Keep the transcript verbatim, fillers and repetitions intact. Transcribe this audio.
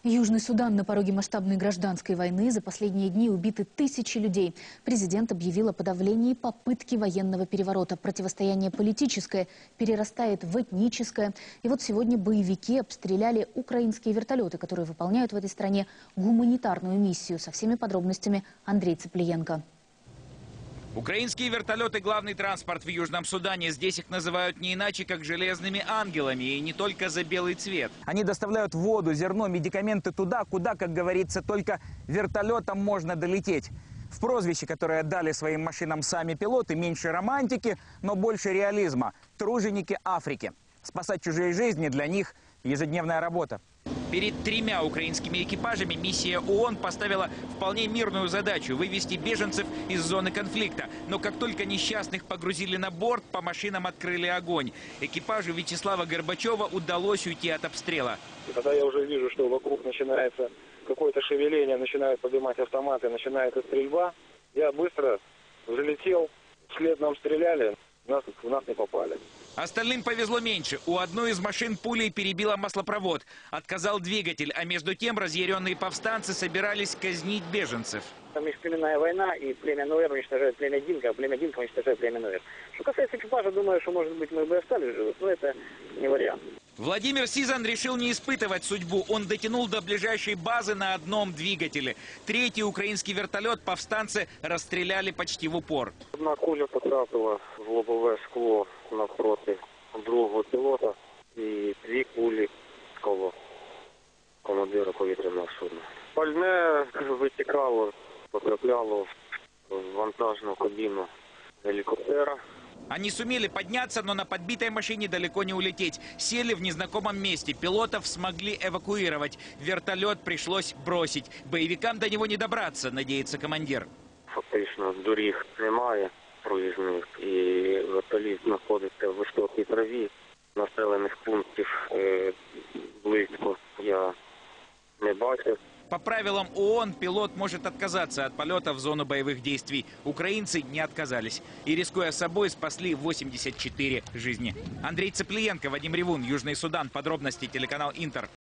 Южный Судан на пороге масштабной гражданской войны. За последние дни убиты тысячи людей. Президент объявил о подавлении попытки военного переворота. Противостояние политическое перерастает в этническое. И вот сегодня боевики обстреляли украинские вертолеты, которые выполняют в этой стране гуманитарную миссию. Со всеми подробностями Андрей Цыплиенко. Украинские вертолеты – главный транспорт в Южном Судане. Здесь их называют не иначе, как железными ангелами. И не только за белый цвет. Они доставляют воду, зерно, медикаменты туда, куда, как говорится, только вертолетом можно долететь. В прозвище, которое дали своим машинам сами пилоты, меньше романтики, но больше реализма. Труженики Африки. Спасать чужие жизни для них – ежедневная работа. Перед тремя украинскими экипажами миссия ООН поставила вполне мирную задачу – вывести беженцев из зоны конфликта. Но как только несчастных погрузили на борт, по машинам открыли огонь. Экипажу Вячеслава Горбачева удалось уйти от обстрела. Когда я уже вижу, что вокруг начинается какое-то шевеление, начинают поднимать автоматы, начинается стрельба, я быстро залетел, вслед нам стреляли, нас, в нас не попали. Остальным повезло меньше. У одной из машин пулей перебила маслопровод. Отказал двигатель, а между тем разъяренные повстанцы собирались казнить беженцев. Межплеменная война, и племя Нуэр уничтожает племя Динка, а племя Динка уничтожает племя Нуэр. Что касается экипажа, думаю, что, может быть, мы бы остались живы, но это не вариант. Владимир Сизан решил не испытывать судьбу. Он дотянул до ближайшей базы на одном двигателе. Третий украинский вертолет повстанцы расстреляли почти в упор. Одна куля потрапила в лобове скло навпроти другого пілота і дві кулі коло командира повітряного судна. Пальне витікало, потрапляло в вантажну кабіну гелікоптера. Они сумели подняться, но на подбитой машине далеко не улететь. Сели в незнакомом месте. Пилотов смогли эвакуировать. Вертолет пришлось бросить. Боевикам до него не добраться, надеется командир. Фактично доріг немає проїзних, і вертоліт знаходиться в високій траві. Населених пунктів е, близько я не бачив. По правилам ООН пилот может отказаться от полета в зону боевых действий. Украинцы не отказались. И, рискуя собой, спасли восемьдесят четыре жизни. Андрей Цыплиенко, Вадим Ревун, Южный Судан. Подробности телеканал Интер.